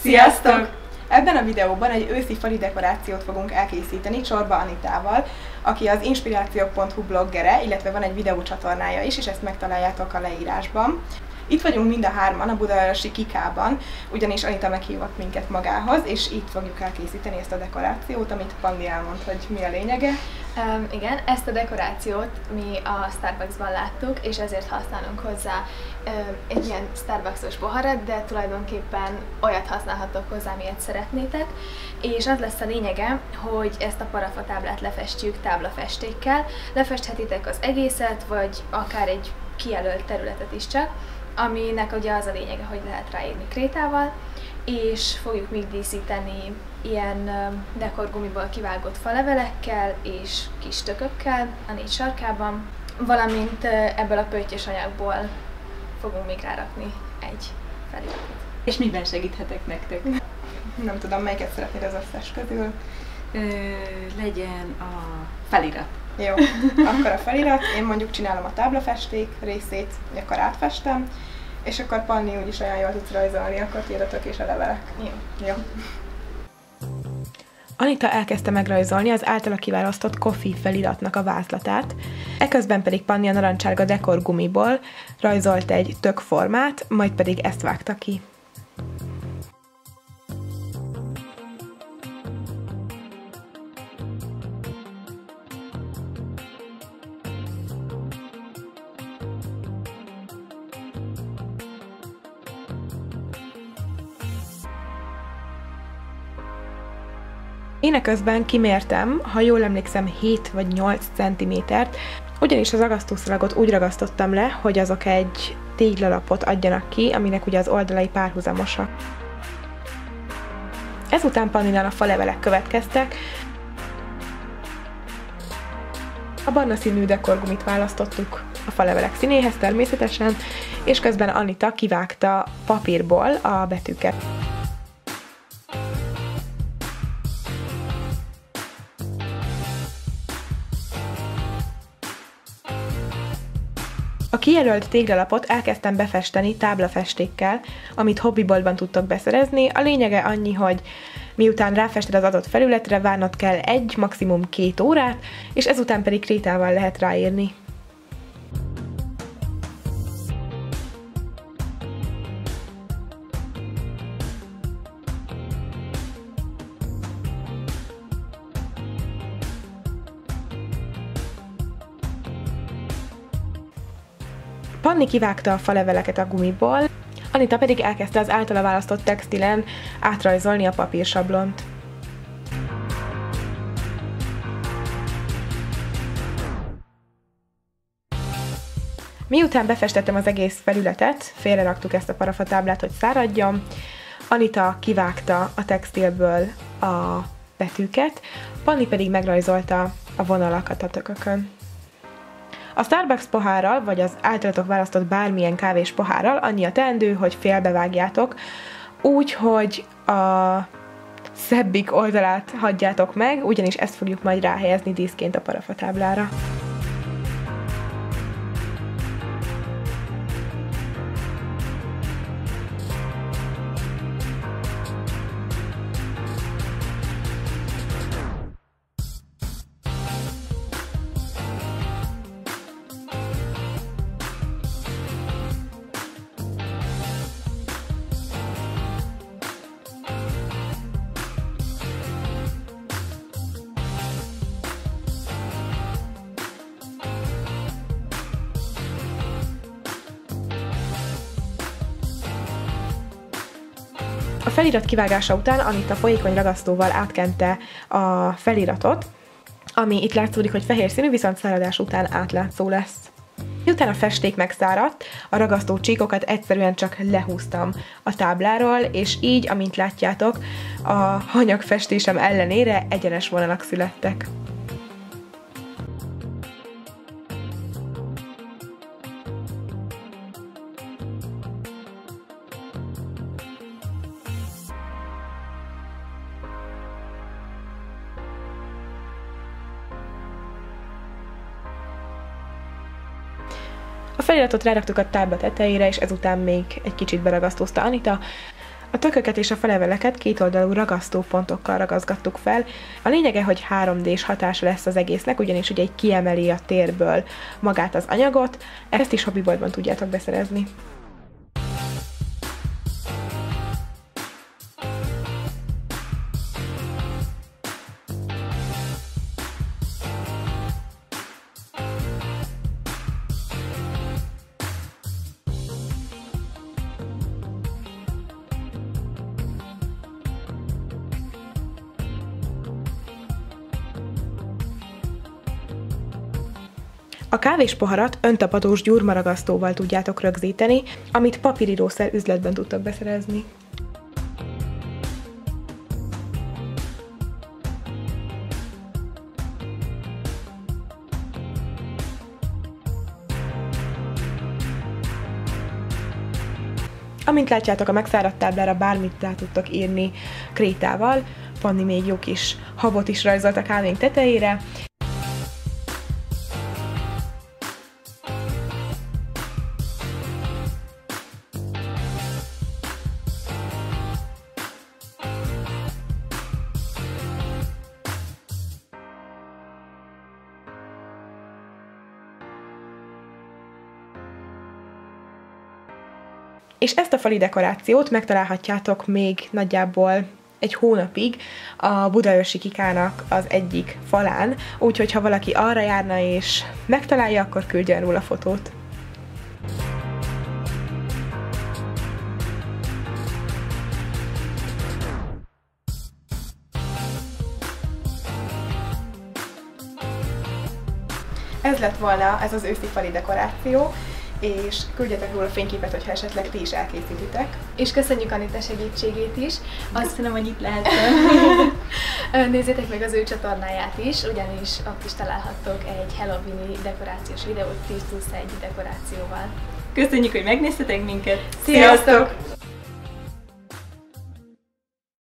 Sziasztok! Ebben a videóban egy őszi fali dekorációt fogunk elkészíteni Csorba Anitával, aki az inspirációk.hu bloggere, illetve van egy videócsatornája is, és ezt megtaláljátok a leírásban. Itt vagyunk mind a hárman a budaörsi Kikában, ugyanis Anita meghívott minket magához, és itt fogjuk elkészíteni ezt a dekorációt, amit Panni elmond, hogy mi a lényege. Igen, ezt a dekorációt mi a Starbucksban láttuk, és ezért használunk hozzá egy ilyen Starbucks-os poharat, de tulajdonképpen olyat használhatok hozzá, milyet szeretnétek. És az lesz a lényege, hogy ezt a parafatáblát lefestjük táblafestékkel. Lefesthetitek az egészet, vagy akár egy kijelölt területet is csak, aminek ugye az a lényege, hogy lehet ráírni krétával, és fogjuk még díszíteni ilyen dekorgumiból kivágott falevelekkel és kis tökökkel a 4 sarkában, valamint ebből a pöttyös anyagból fogunk még rárakni egy feliratot. És miben segíthetek nektek? Nem tudom, melyiket szeretnéd az összes közül. Legyen a felirat. Jó, akkor a felirat, én mondjuk csinálom a táblafesték részét, akkor átfestem, és akkor Panni úgyis olyan jól tudsz rajzolni, akkor iratok és a levelek. Jó. Anita elkezdte megrajzolni az általa kiválasztott Coffee feliratnak a vázlatát, eközben pedig Panni a narancsárga dekorgumiból rajzolt egy tökformát, majd pedig ezt vágta ki. Én eközben kimértem, ha jól emlékszem, 7 vagy 8 cm-t, ugyanis az ragasztószalagot úgy ragasztottam le, hogy azok egy téglalapot adjanak ki, aminek ugye az oldalai párhuzamosak. Ezután Panninál a falevelek következtek. A barna színű dekorgumit választottuk a falevelek színéhez természetesen, és közben Anita kivágta papírból a betűket. A kijelölt téglalapot elkezdtem befesteni táblafestékkel, amit hobbiboltban tudtok beszerezni. A lényege annyi, hogy miután ráfested az adott felületre, várnod kell 1, maximum 2 órát, és ezután pedig krétával lehet ráírni. Panni kivágta a faleveleket a gumiból, Anita pedig elkezdte az általa választott textilen átrajzolni a papírsablont. Miután befestettem az egész felületet, félreraktuk ezt a parafatáblát, hogy száradjon, Anita kivágta a textilből a betűket, Panni pedig megrajzolta a vonalakat a tökökön. A Starbucks pohárral, vagy az általatok választott bármilyen kávés pohárral annyi a teendő, hogy félbevágjátok, úgy, hogy a szebbik oldalát hagyjátok meg, ugyanis ezt fogjuk majd ráhelyezni díszként a parafatáblára. A felirat kivágása után Anita folyékony ragasztóval átkente a feliratot, ami itt látszódik, hogy fehér színű, viszont száradás után átlátszó lesz. Miután a festék megszáradt, a ragasztó csíkokat egyszerűen csak lehúztam a tábláról, és így, amint látjátok, a hanyagfestésem ellenére egyenes vonalak születtek. A feliratot ráraktuk a tábla tetejére, és ezután még egy kicsit beragasztózta Anita. A tököket és a faleveleket kétoldalú ragasztópontokkal ragaszgattuk fel. A lényege, hogy 3D-s hatása lesz az egésznek, ugyanis ugye egy kiemeli a térből magát az anyagot. Ezt is hobbiboltban tudjátok beszerezni. A kávéspoharat öntapadós gyurmaragasztóval tudjátok rögzíteni, amit papírírószer üzletben tudtok beszerezni. Amint látjátok, a megszáradt táblára bármit rá tudtok írni krétával. Panni még jó kis habot is rajzolt a kávénk tetejére. És ezt a fali dekorációt megtalálhatjátok még nagyjából egy hónapig a Budaörsi Kikának az egyik falán, úgyhogy ha valaki arra járna és megtalálja, akkor küldjön róla fotót. Ez lett volna ez az őszi fali dekoráció, és küldjetek róla fényképet, hogyha esetleg ti is elkészítitek. És köszönjük Anita segítségét is. Köszönöm, hogy itt lehettem. Nézzétek meg az ő csatornáját is, ugyanis ott is találhattok egy Halloween-i dekorációs videót 10+1 dekorációval. Köszönjük, hogy megnéztetek minket. Sziasztok!